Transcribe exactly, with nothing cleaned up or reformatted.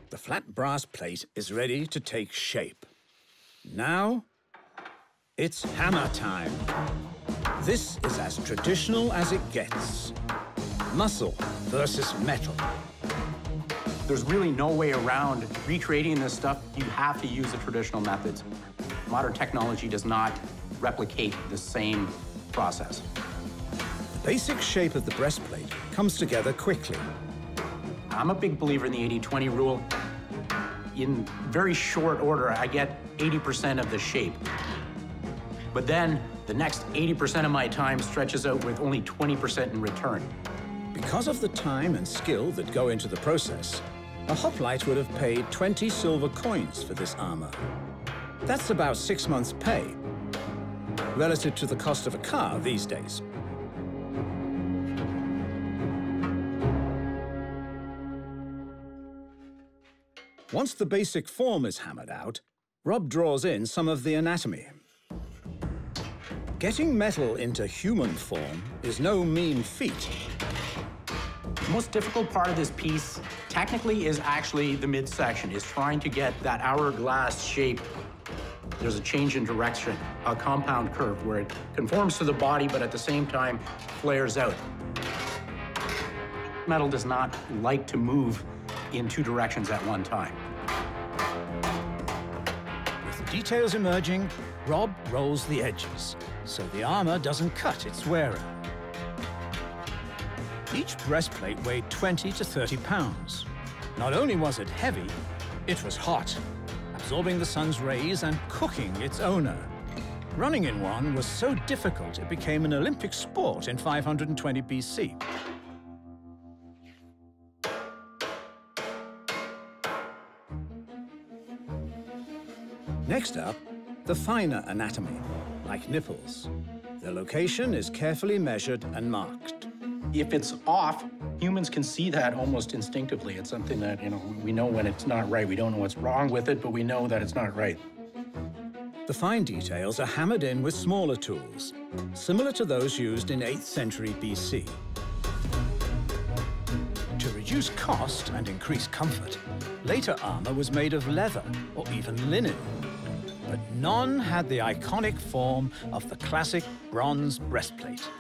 The flat brass plate is ready to take shape. Now, it's hammer time. This is as traditional as it gets. Muscle versus metal. There's really no way around recreating this stuff. You have to use the traditional methods. Modern technology does not replicate the same process. The basic shape of the breastplate comes together quickly. I'm a big believer in the eighty twenty rule. In very short order, I get eighty percent of the shape. But then the next eighty percent of my time stretches out with only twenty percent in return. Because of the time and skill that go into the process, a hoplite would have paid twenty silver coins for this armor. That's about six months' pay, relative to the cost of a car these days. Once the basic form is hammered out, Rob draws in some of the anatomy. Getting metal into human form is no mean feat. The most difficult part of this piece, technically, is actually the midsection, is trying to get that hourglass shape. There's a change in direction, a compound curve, where it conforms to the body, but at the same time, flares out. Metal does not like to move in two directions at one time. With the details emerging, Rob rolls the edges, so the armor doesn't cut its wearer. Each breastplate weighed twenty to thirty pounds. Not only was it heavy, it was hot, absorbing the sun's rays and cooking its owner. Running in one was so difficult it became an Olympic sport in five hundred twenty B C. Next up, the finer anatomy, like nipples. Their location is carefully measured and marked. If it's off, humans can see that almost instinctively. It's something that, you know, we know when it's not right. We don't know what's wrong with it, but we know that it's not right. The fine details are hammered in with smaller tools, similar to those used in eighth century B C. To reduce cost and increase comfort, later armor was made of leather or even linen. But none had the iconic form of the classic bronze breastplate.